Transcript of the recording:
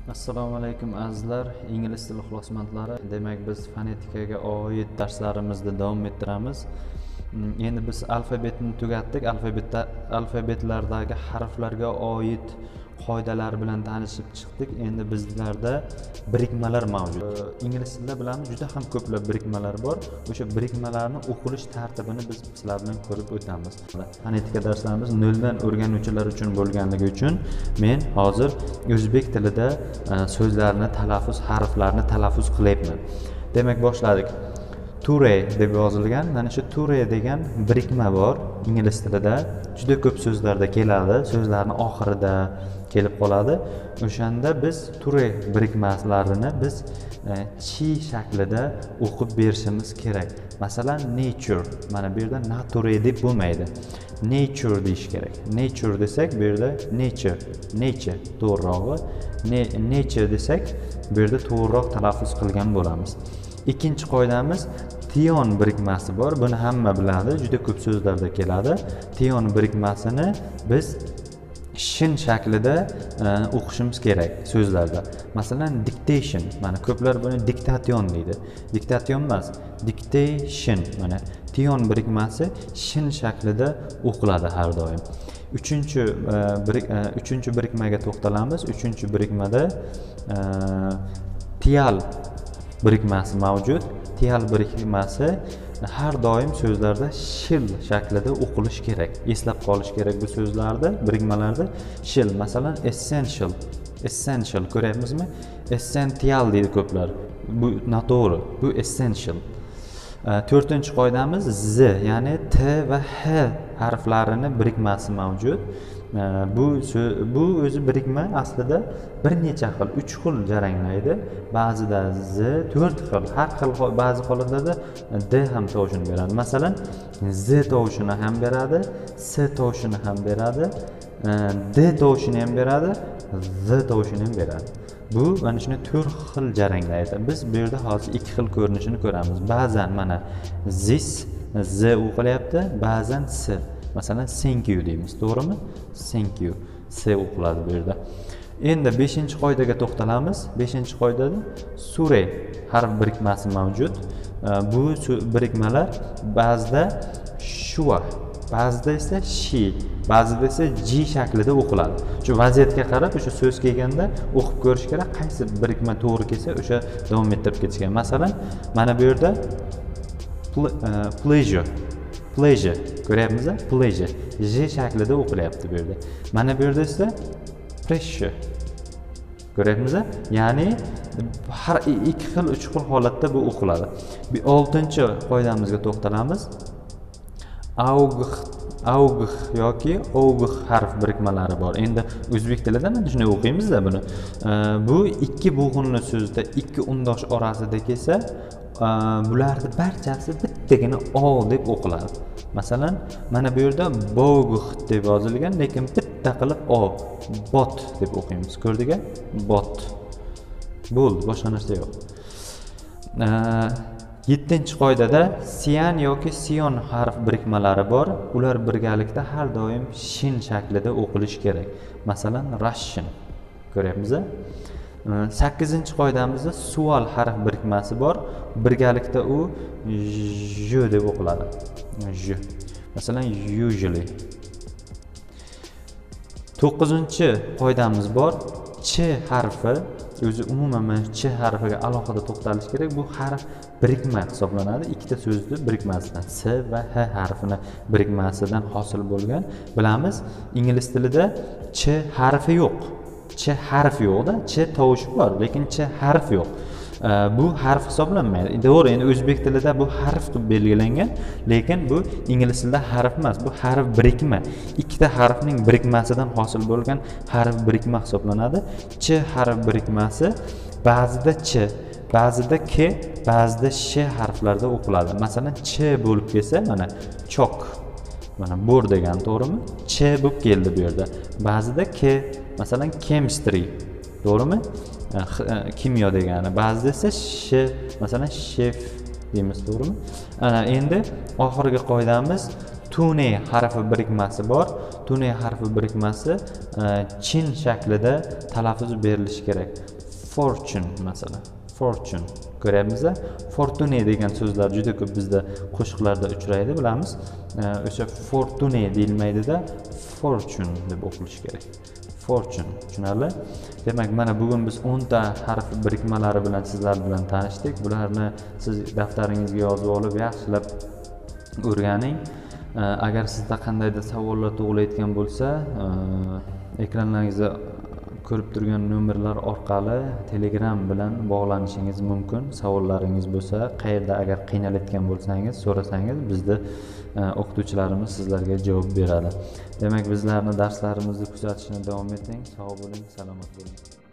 Assalomu alaykum azizlar, ingliz tili ixlosmandlari. Demak, biz fonetikaga oid darslarimizni davom ettiramiz. Endi biz alfabetni tugatdik. Alfabetlardagi harflarga oid qoidalar bilan tanishib chiqdik. Endi bizlarda birikmalar mavjud. Ingliz tilida bilamiz, juda ham ko'plab birikmalar bor. O'sha birikmalarning o'qilish tartibini biz sizlar bilan ko'rib o'tamiz. Fonetika darslarimiz noldan o'rganuvchilar uchun bo'lganligi uchun men hozir o'zbek tilida so'zlarni talaffuz, harflarni talaffuz qilyapman. Demak, boshladik. Ture deb yozilgan. Mana shu ture degan birikma bor ingliz tilida. Juda ko'p so'zlarda keladi, so'zlarning oxirida kelib qoladi. O'shanda biz ture birikmalarini biz chi shaklida o'qib berishimiz kerak. Masalan, nature. Mana bu yerda nature deb bo'lmaydi. Nature deyish kerak. Nature desak, bu yerda nature to'g'rirog'i. Nature desak, bu yerda to'g'riroq talaffuz qilgan bo'lamiz. Ikkinchi qoidamiz tion birikmasi bor. Buni hamma biladi, juda ko'p so'zlarda keladi. Tion birikmasini biz shin shaklida o'qishimiz kerak so'zlarda. Masalan, dictation. Mana ko'plar buni diktation deydi. Diktation emas, dictation. Mana tion birikmasi shin shaklida o'qiladi har doim. Uchinchi birikmaga to'xtalamiz. Uchinchi birikmada tial birikmasi mavjud. Tial birikmasi har doim so'zlarda shil shaklida o'qilish kerak. Eslab qolish kerak bu so'zlarda, birikmalarda shil. Masalan, essential ko'ryapmizmi? Essential deydi ko'plar. Bu noto'g'ri. Bu essential. To'rtinchi qoidamiz z, ya'ni t va h harflarini birikmasi mavjud. Bu o'zi birikma aslida bir necha xil, 3 xil jaranglaydi. Ba'zida z 4 xil, har xil ba'zi holatlarda d ham tovushini beradi. Masalan, z tovushini ham beradi, s tovushini ham beradi, d tovushini ham beradi, z tovushini ham beradi. Bu mana shuni 4 xil jaranglaydi. Biz bu yerda hozir 2 xil ko'rinishini ko'ramiz. Ba'zan mana this z o'qilyapti, ba'zan s. Masalan, thank you deymiz, to'g'rimi? Thank you. S o'qiladi bu yerda. Endi 5-qoidaga to'xtalamiz. 5-qoidada sure harf birikmasi mavjud. Bu birikmalar ba'zida shua, ba'zida esa shi, ba'zida esa ji shaklida o'qiladi. Shu vaziyatga qarab o'sha so'z kelganda o'qib ko'rish kerak, qaysi birikma to'g'ri kelsa o'sha davom ettirib ketish kerak. Masalan, mana bu yerda pleasure ko'ryapmiz, pleasure j shaklida o'qilyapti bu yerda. Mana bu yerda esa pressure ko'ryapmiz, ya'ni har 2 xil, 3 xil holatda bu o'qiladi. 6-qoidamizga to'xtalamiz. augh yoki ovg harf birikmalari bor. Endi o'zbek tilida mana shunday o'qiymiz-da buni. Bu ikki bo'g'inli so'zda ikki undosh orasida kelsa, bularning barchasi bittagina o deb o'qiladi. Masalan, mana bu yerda bogh deb yozilgan, lekin bitta qilib o, bot deb o'qiymiz. Ko'rdik-a? Bot. Bo'ldi, boshqa narsa yo'q. 7-qoidada sian yoki sion harf birikmalari bor. Ular birgalikda har doim shin shaklida o'qilish kerak. Masalan, Russian. Ko'ryapmiz? 8-qoidamizda sual harf birikmasi bor. Birgalikda u j deb o'qiladi. J. Masalan, usually. 9-qoidamiz bor. Ch harfi o'zi umuman mana ch harfiga alohida to'xtalish kerak. Bu harf birikma hisoblanadi. Ikkita so'zni birikmasidan, s va h harfini birikmasidan hosil bo'lgan. Bilamiz, ingliz tilida ch harfi yo'q. Ch harf yo'q-da, ch tovushi bor, lekin ch harf yo'q. Bu harf hisoblanmaydi. To'g'ri, endi o'zbek tilida bu harf deb belgilangan, lekin bu ingliz tilida harf emas, bu harf birikma. Ikkita harfning birikmasidan hosil bo'lgan harf birikma hisoblanadi. Ch harf birikmasi ba'zida ch, ba'zida k, ba'zida sh harflarda o'qiladi. Masalan, ch bo'lib kelsa, mana chok. Mana bor degan, to'g'rimi? Ch bo'lib keldi bu yerda. Ba'zida k, masalan, chemistry, to'g'rimi? Kimyo degani. Ba'zida esa sh, masalan, chef deymiz, to'g'rimi? Endi oxirgi qoidamiz tune harfi birikmasi bor. fortune harfi birikmasi chin shaklida talaffuz berilishi kerak. Fortune masalan, fortune ko'ryapmiz. Fortune degan so'zlar juda ko'p bizda qo'shiqlarda uchraydi, bilamiz. O'sha fortune deyilmaydida fortune deb o'qilishi kerak. Fortune, tushunarli? Demak, mana bugun biz 10 ta harf birikmalari bilan sizlar bilan tanishdik. Bularni siz daftaringizga yozib olib, yaxshilab o'rganing. Agar sizda qandaydir savollar tug'ilayotgan bo'lsa, ekranlaringizda ko'rib turgan nomerlar orqali Telegram bilan bog'lanishingiz mumkin. Savollaringiz bo'lsa, qayerda agar qiynalayotgan bo'lsangiz, so'rasangiz, bizda o'qituvchilarimiz sizlarga javob beradi. Demak, bizlarni darslarimizni kuzatishni davom eting. Sog' bo'ling, salomat bo'ling.